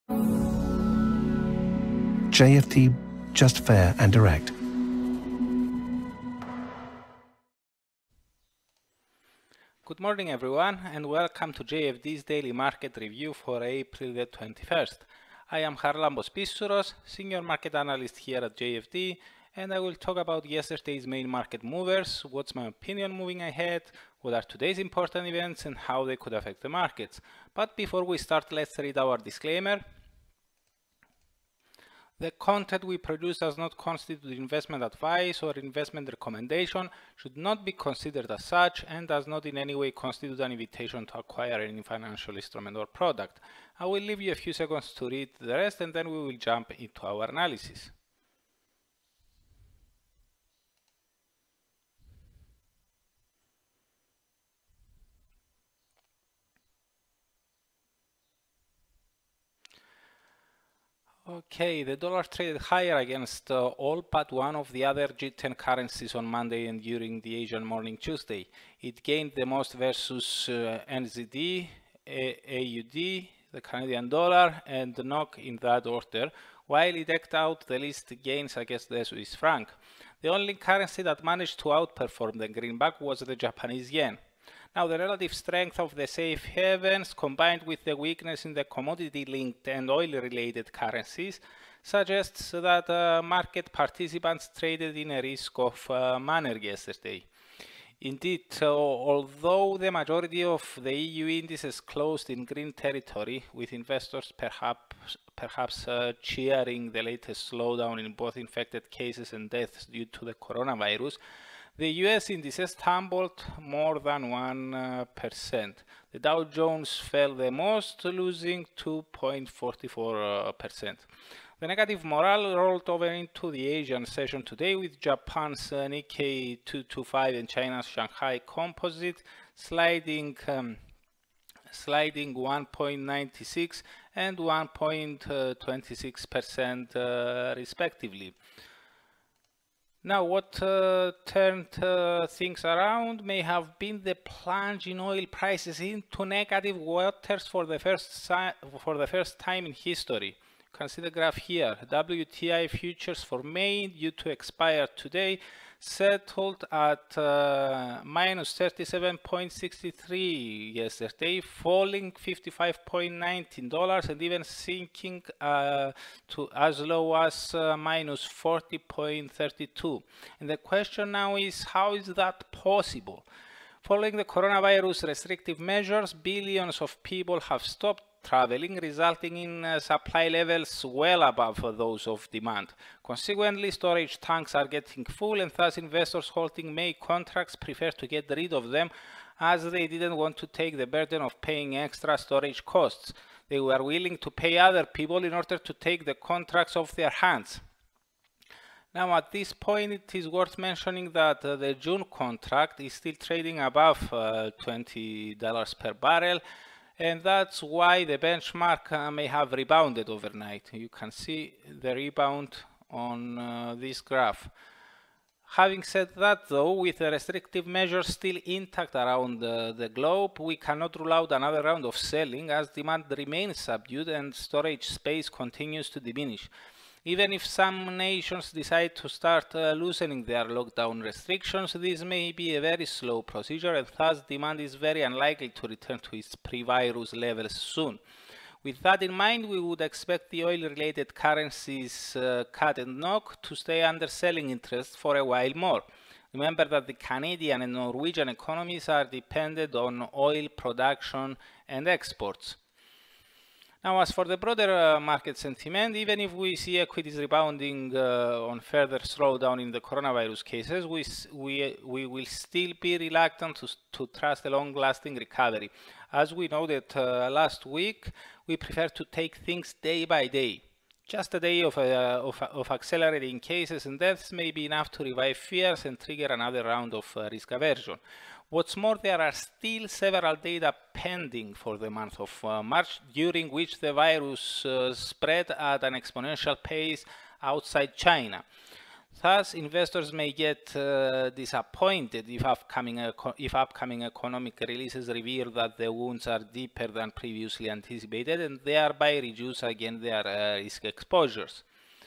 JFD, just fair and direct. Good morning everyone, and welcome to JFD's daily market review for April the 21st. I am Charalambos Pissouros, senior market analyst here at JFD, and I will talk about yesterday's main market movers, what's my opinion moving ahead, what are today's important events and how they could affect the markets. But before we start, let's read our disclaimer. The content we produce does not constitute investment advice or investment recommendation, should not be considered as such, and does not in any way constitute an invitation to acquire any financial instrument or product. I will leave you a few seconds to read the rest and then we will jump into our analysis. Okay, the dollar traded higher against all but one of the other G10 currencies on Monday and during the Asian morning Tuesday. It gained the most versus NZD, AUD, the Canadian dollar, and the NOK in that order, while it eked out the least gains against the Swiss franc. The only currency that managed to outperform the greenback was the Japanese yen. Now, the relative strength of the safe havens combined with the weakness in the commodity-linked and oil-related currencies suggests that market participants traded in a risk-off manner yesterday. Indeed, although the majority of the EU indices closed in green territory, with investors perhaps cheering the latest slowdown in both infected cases and deaths due to the coronavirus, the US indices tumbled more than 1%. The Dow Jones fell the most, losing 2.44%. The negative morale rolled over into the Asian session today, with Japan's Nikkei 225 and China's Shanghai Composite sliding 1.96 and 1.26% respectively. Now, what turned things around may have been the plunge in oil prices into negative waters for the first time in history. You can see the graph here. WTI futures for May, due to expire today, settled at minus 37.63 yesterday, falling $55.19 and even sinking to as low as minus 40.32. And the question now is, how is that possible? Following the coronavirus restrictive measures, billions of people have stopped traveling, resulting in supply levels well above those of demand. Consequently, storage tanks are getting full, and thus investors holding May contracts prefer to get rid of them, as they didn't want to take the burden of paying extra storage costs. They were willing to pay other people in order to take the contracts off their hands. Now, at this point, it is worth mentioning that the June contract is still trading above $20 per barrel, and that's why the benchmark may have rebounded overnight. You can see the rebound on this graph. Having said that, though, with the restrictive measures still intact around the globe, we cannot rule out another round of selling, as demand remains subdued and storage space continues to diminish. Even if some nations decide to start loosening their lockdown restrictions, this may be a very slow procedure, and thus demand is very unlikely to return to its pre-virus levels soon. With that in mind, we would expect the oil-related currencies CAD and NOK to stay under selling interest for a while more. Remember that the Canadian and Norwegian economies are dependent on oil production and exports. Now, as for the broader market sentiment, even if we see equities rebounding on further slowdown in the coronavirus cases, we will still be reluctant to trust a long-lasting recovery. As we noted last week, we prefer to take things day by day. Just a day of accelerating cases and deaths may be enough to revive fears and trigger another round of risk aversion. What's more, there are still several data pending for the month of March, during which the virus spread at an exponential pace outside China. Thus, investors may get disappointed if upcoming economic releases reveal that the wounds are deeper than previously anticipated and thereby reduce again their risk exposures.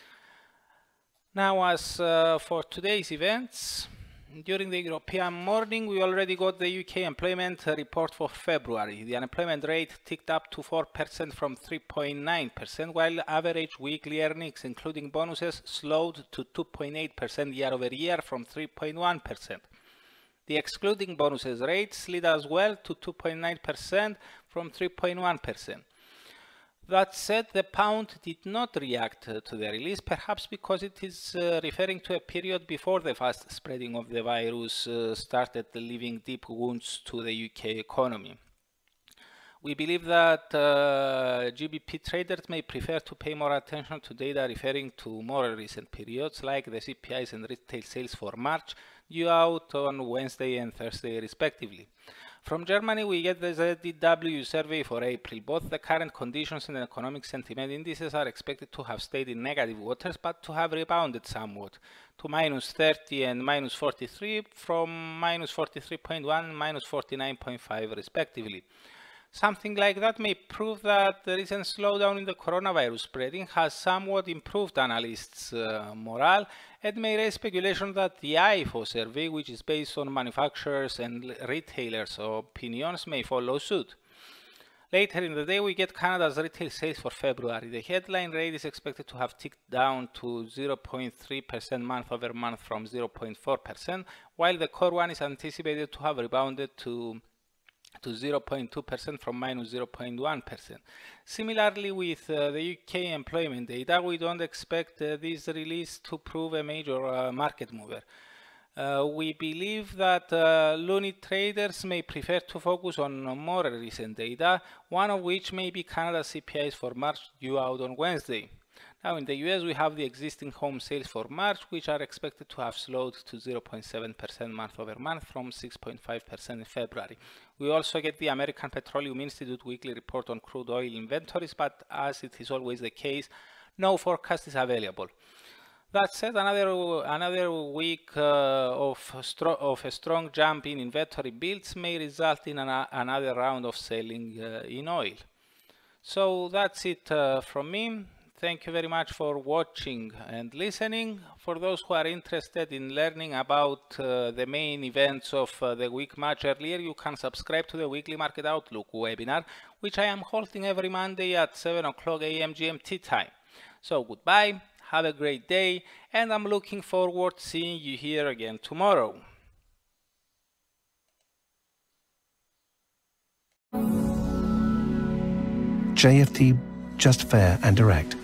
Now, as for today's events, during the European morning, we already got the UK employment report for February. The unemployment rate ticked up to 4% from 3.9%, while average weekly earnings, including bonuses, slowed to 2.8% year over year from 3.1%. The excluding bonuses rate slid as well to 2.9% from 3.1%. That said, the pound did not react to the release, perhaps because it is referring to a period before the fast spreading of the virus started leaving deep wounds to the UK economy. We believe that GBP traders may prefer to pay more attention to data referring to more recent periods, like the CPIs and retail sales for March, due out on Wednesday and Thursday respectively. From Germany, we get the ZDW survey for April. Both the current conditions and economic sentiment indices are expected to have stayed in negative waters, but to have rebounded somewhat to -30 and -43 from -43.1 and -49.5 respectively. Something like that may prove that the recent slowdown in the coronavirus spreading has somewhat improved analysts' morale and may raise speculation that the IFO survey, which is based on manufacturers and retailers' opinions, may follow suit. Later in the day, we get Canada's retail sales for February. The headline rate is expected to have ticked down to 0.3% month over month from 0.4%, while the core one is anticipated to have rebounded to 0.2% from -0.1%. Similarly, with the UK employment data, we don't expect this release to prove a major market mover. We believe that loony traders may prefer to focus on more recent data, one of which may be Canada's CPIs for March due out on Wednesday. Now in the US, we have the existing home sales for March, which are expected to have slowed to 0.7% month over month from 6.5% in February. We also get the American Petroleum Institute weekly report on crude oil inventories, but as it is always the case, no forecast is available. That said, another week of a strong jump in inventory builds may result in another round of selling in oil. So that's it from me. Thank you very much for watching and listening. For those who are interested in learning about the main events of the week much earlier, you can subscribe to the Weekly Market Outlook webinar, which I am holding every Monday at 7 o'clock AM GMT time. So goodbye, have a great day, and I'm looking forward to seeing you here again tomorrow. JFT, just fair and direct.